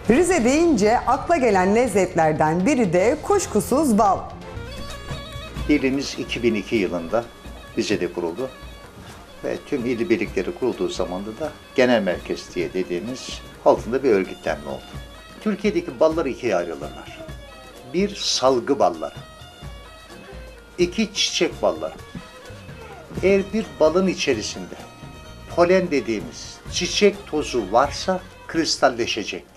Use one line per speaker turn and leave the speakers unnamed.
Rize deyince akla gelen lezzetlerden biri de kuşkusuz bal.
İlimiz 2002 yılında Rize'de kuruldu ve tüm il birlikleri kurulduğu zamanda da genel merkez diye dediğimiz altında bir örgütlenme oldu. Türkiye'deki balları ikiye ayrılırlar. Bir, salgı balları. İki, çiçek balları. Eğer bir balın içerisinde polen dediğimiz çiçek tozu varsa kristalleşecek.